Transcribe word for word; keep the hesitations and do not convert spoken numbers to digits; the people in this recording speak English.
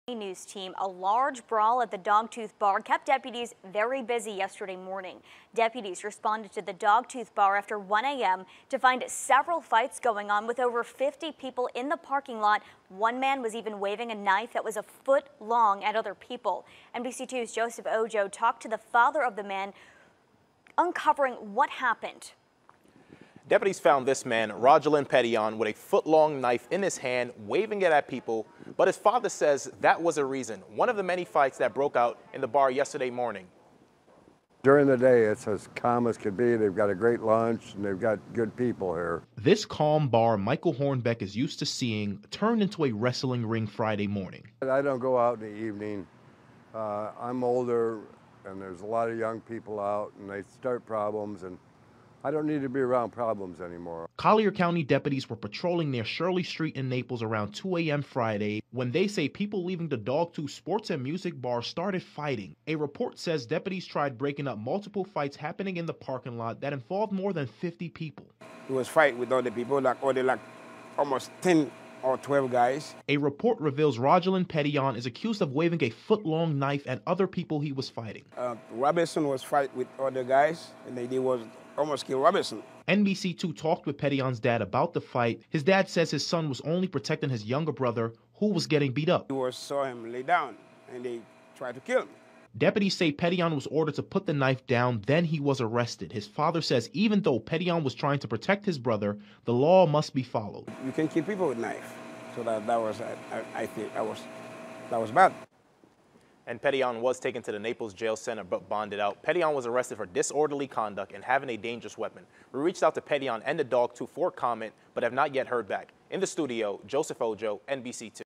News team, a large brawl at the Dogtooth Bar kept deputies very busy yesterday morning. Deputies responded to the Dogtooth Bar after one A M to find several fights going on with over fifty people in the parking lot. One man was even waving a knife that was a foot long at other people. N B C two's Joseph Ojo talked to the father of the man, uncovering what happened. Deputies found this man, Rogelin Petillon, with a foot-long knife in his hand, waving it at people, but his father says that was a reason. One of the many fights that broke out in the bar yesterday morning. During the day, it's as calm as could be. They've got a great lunch, and they've got good people here. This calm bar Michael Hornbeck is used to seeing turned into a wrestling ring Friday morning. I don't go out in the evening. Uh, I'm older, and there's a lot of young people out, and they start problems, and I don't need to be around problems anymore. Collier County deputies were patrolling near Shirley Street in Naples around two A M Friday when they say people leaving the Dogtooth Sports and Music Bar started fighting. A report says deputies tried breaking up multiple fights happening in the parking lot that involved more than fifty people. It was fight with other people, like other like almost ten or twelve guys. A report reveals Rogelin Petillon is accused of waving a foot-long knife at other people he was fighting. Uh, Robinson was fight with other guys, and they did was almost kill Robinson. N B C two talked with Petillon's dad about the fight. His dad says his son was only protecting his younger brother, who was getting beat up. He was saw him lay down, and they tried to kill him. Deputies say Petillon was ordered to put the knife down, then he was arrested. His father says even though Petillon was trying to protect his brother, the law must be followed. You can kill people with knife, so that that was I, I, I think that was that was bad. And Petillon was taken to the Naples Jail Center but bonded out. Petillon was arrested for disorderly conduct and having a dangerous weapon. We reached out to Petillon and the Dogtooth for comment, but have not yet heard back. In the studio, Joseph Ojo, N B C two.